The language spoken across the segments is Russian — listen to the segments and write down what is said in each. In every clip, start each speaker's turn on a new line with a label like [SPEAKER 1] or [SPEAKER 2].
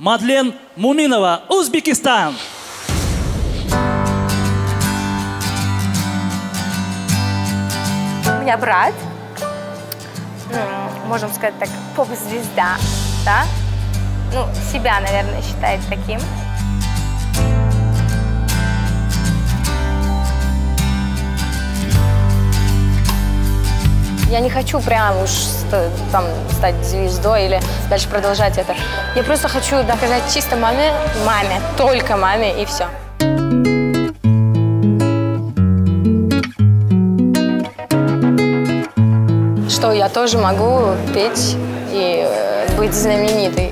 [SPEAKER 1] Мадлен Муминова, Узбекистан.
[SPEAKER 2] У меня брат, можем сказать так, поп-звезда, да? Ну, себя, наверное, считает таким. Я не хочу прям уж там стать звездой или дальше продолжать это. Я просто хочу доказать чисто маме, только маме и все. Что я тоже могу петь и быть знаменитой.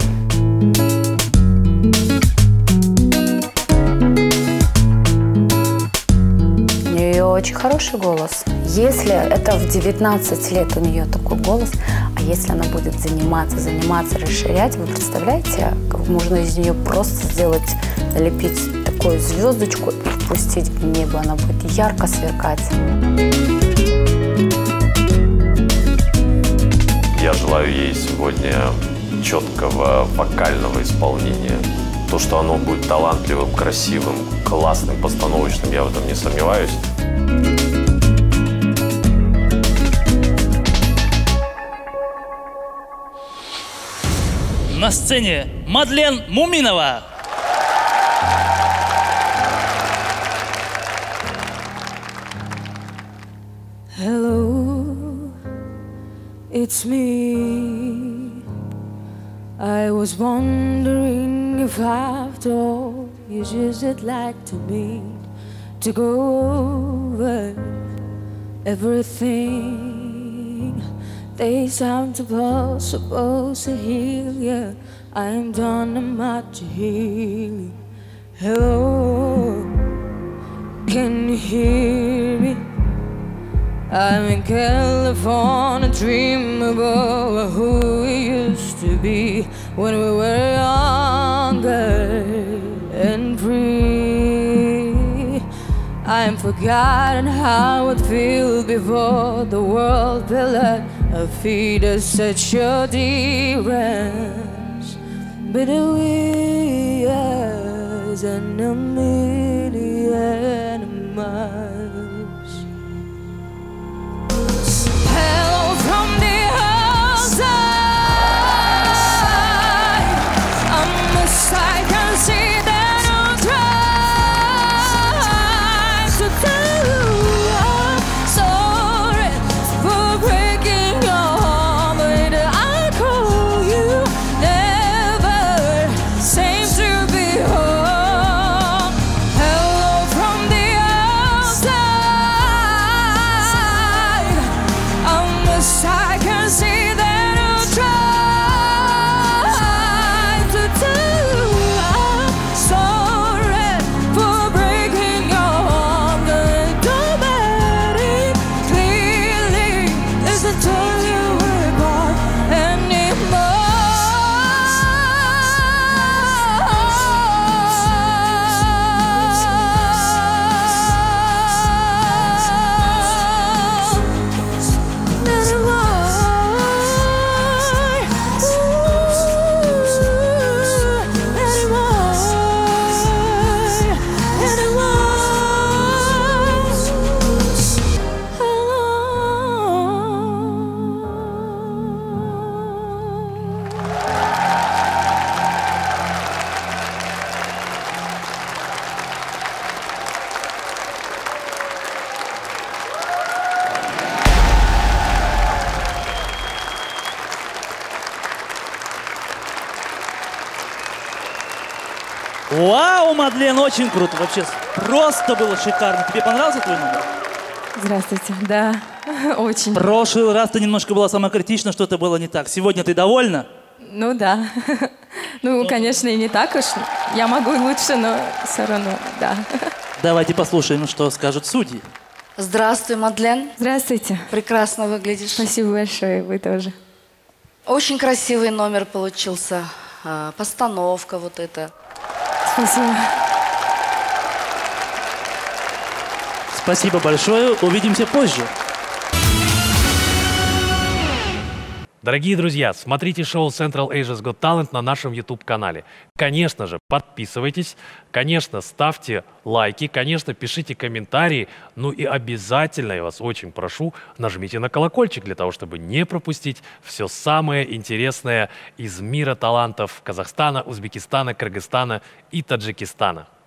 [SPEAKER 3] У нее очень хороший голос. Если это в 19 лет у нее такой голос, а если она будет заниматься, расширять, вы представляете, как можно из нее просто сделать, налепить такую звездочку и впустить в небо, она будет ярко сверкать.
[SPEAKER 4] Я желаю ей сегодня четкого вокального исполнения. То, что оно будет талантливым, красивым, классным, постановочным, я в этом не сомневаюсь.
[SPEAKER 1] На сцене Мадлен Муминова.
[SPEAKER 5] Hello, it's me. I was wondering if after all you just like to meet, to go over everything. They sound supposed to heal you. I'm done, I'm out to heal you. Hello, can you hear me? I'm in California, dream about who we used to be when we were younger and free. I'm forgotten how it feels before the world built our feet as such a difference between us and a million miles. Hello from the outside, I can see that I'm trying to tell you I'm sorry for breaking your heart, but I call you never seems to be home. Hello from the outside, I can see that I'm trying to tell you I'm sorry for breaking your heart, but it don't matter. Clearly, isn't all you apart anymore.
[SPEAKER 1] Вау, Мадлен, очень круто. Вообще просто было шикарно. Тебе понравился твой номер?
[SPEAKER 5] Здравствуйте, да, очень.
[SPEAKER 1] В прошлый раз ты немножко была самокритична, что-то было не так. Сегодня ты довольна?
[SPEAKER 5] Ну да. Ну, конечно, и не так уж. Я могу лучше, но все равно, да.
[SPEAKER 1] Давайте послушаем, что скажут судьи.
[SPEAKER 3] Здравствуй, Мадлен.
[SPEAKER 5] Здравствуйте.
[SPEAKER 3] Прекрасно выглядишь.
[SPEAKER 5] Спасибо большое, вы тоже.
[SPEAKER 3] Очень красивый номер получился. Постановка вот эта.
[SPEAKER 5] Спасибо.
[SPEAKER 1] Спасибо большое. Увидимся позже.
[SPEAKER 6] Дорогие друзья, смотрите шоу Central Asia's Got Talent на нашем YouTube-канале. Конечно же, подписывайтесь, конечно, ставьте лайки, конечно, пишите комментарии, ну и обязательно, я вас очень прошу, нажмите на колокольчик для того, чтобы не пропустить все самое интересное из мира талантов Казахстана, Узбекистана, Кыргызстана и Таджикистана.